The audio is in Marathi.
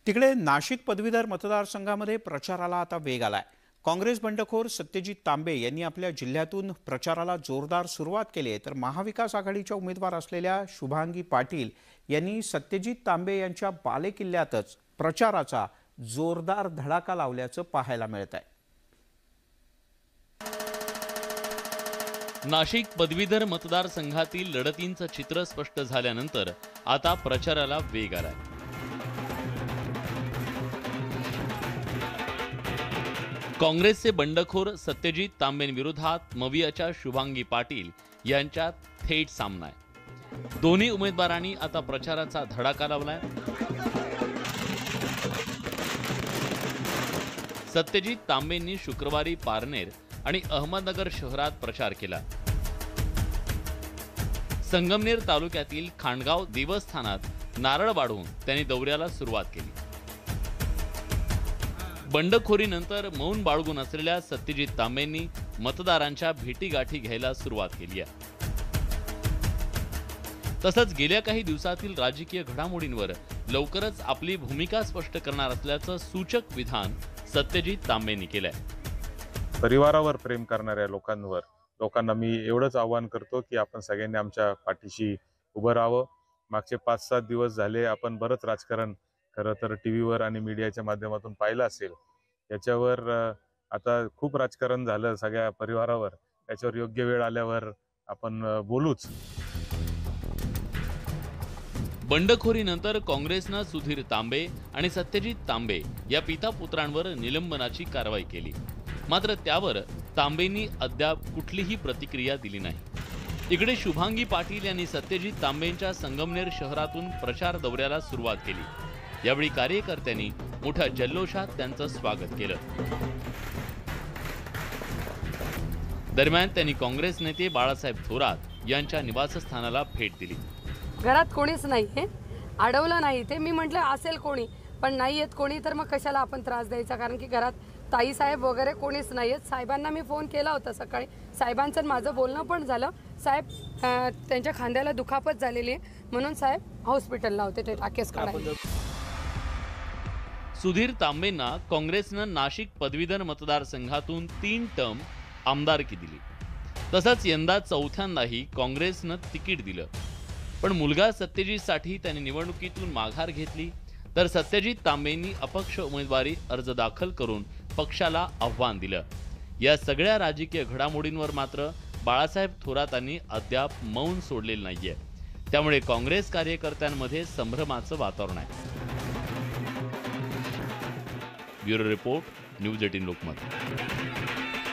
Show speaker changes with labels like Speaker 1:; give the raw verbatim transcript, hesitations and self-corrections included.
Speaker 1: तिकडे नाशिक पदवीधर मतदारसंघामध्ये प्रचाराला आता वेग आलाय। काँग्रेस बंडखोर सत्यजित तांबे यांनी आपल्या जिल्ह्यातून प्रचाराला जोरदार सुरुवात केली आहे, तर महाविकास आघाडीच्या उमेदवार असलेल्या शुभांगी पाटील यांनी सत्यजित तांबे यांच्या बालेकिल्ल्यातच प्रचाराचा जोरदार धडाका लावल्याचं पाहायला मिळत आहे।
Speaker 2: नाशिक पदवीधर मतदारसंघातील लढतींचं चित्र स्पष्ट झाल्यानंतर आता प्रचाराला वेग आलाय। काँग्रेसचे बंडखोर सत्यजित तांबेंविरोधात मवियाच्या शुभांगी पाटील यांच्यात थेट सामना आहे। दोन्ही उमेदवारांनी आता प्रचाराचा धडाका लावलाय। सत्यजित तांबेंनी शुक्रवारी पारनेर आणि अहमदनगर शहरात प्रचार केला। संगमनेर तालुक्यातील खांडगाव देवस्थानात नारळ वाढवून त्यांनी दौऱ्याला सुरुवात केली। बंडखोरीनंतर मौन बाळगून असलेल्या सत्यजित तांबेंनी मतदारांच्या भेटीगाठी घ्यायला सुरुवात केली आहे। तसंच गेल्या काही दिवसातील राजकीय घडामोडींवर लवकरच आपली भूमिका स्पष्ट करणार असल्याचं सूचक विधान सत्यजित तांबेंनी केलंय।
Speaker 3: परिवारावर प्रेम करणाऱ्या लोकांवर लोकांना मी एवढंच आवाहन करतो की आपण सगळ्यांनी आमच्या पाठीशी उभं राहावं। मागचे पाच सात दिवस झाले आपण बरंच राजकारण खरं तर टीव्हीवर आणि मीडियाच्या माध्यमातून पाहिलं असेल। याच्यावर आता खूप राजकारण झालं सगळ्या परिवारावर, याच्यावर योग्य वेळ आल्यावर आपण बोलूच।
Speaker 2: बंडखोरीनंतर काँग्रेसनं सुधीर तांबे आणि सत्यजित तांबे या पिता पुत्रांवर निलंबनाची कारवाई केली, मात्र त्यावर तांबेंनी अद्याप कुठलीही प्रतिक्रिया दिली नाही। इकडे शुभांगी पाटील यांनी सत्यजित तांबेंच्या संगमनेर शहरातून प्रचार दौऱ्याला सुरुवात केली। यावेळी कार्यकर्त्यांनी मोठ्या जल्लोषात त्यांचं स्वागत केलं। दरम्यान त्यांनी काँग्रेस नेते बाळासाहेब थोरात यांच्या निवासस्थानाला भेट दिली।
Speaker 4: घरात कोणीच नाहीये, अडवलं नाही ते। मी म्हटलं असेल कोणी, पण नाही येत कोणी, तर मग कशाला आपण त्रास द्यायचा, कारण की घरात ताई साहेब वगैरे कोणीच नाही आहेत। साहेबांना मी फोन केला होता सकाळी, साहेबांचं माझं बोलणं पण झालं। साहेब त्यांच्या खांद्याला दुखापत झालेली आहे म्हणून साहेब हॉस्पिटलला होते ते टाकेस काढायला।
Speaker 2: सुधीर तांबेंना काँग्रेसनं नाशिक पदवीधर मतदारसंघातून तीन टर्म आमदारकी दिली। तसंच यंदा चौथ्यांदाही काँग्रेसनं तिकीट दिलं, पण मुलगा सत्यजितसाठी त्यांनी निवडणुकीतून माघार घेतली, तर सत्यजित तांबेंनी अपक्ष उमेदवारी अर्ज दाखल करून पक्षाला आव्हान दिलं। या सगळ्या राजकीय घडामोडींवर मात्र बाळासाहेब थोरातांनी अद्याप मौन सोडलेलं नाहीये। त्यामुळे काँग्रेस कार्यकर्त्यांमध्ये संभ्रमाचं वातावरण आहे। Bureau report, news eighteen Lokmat.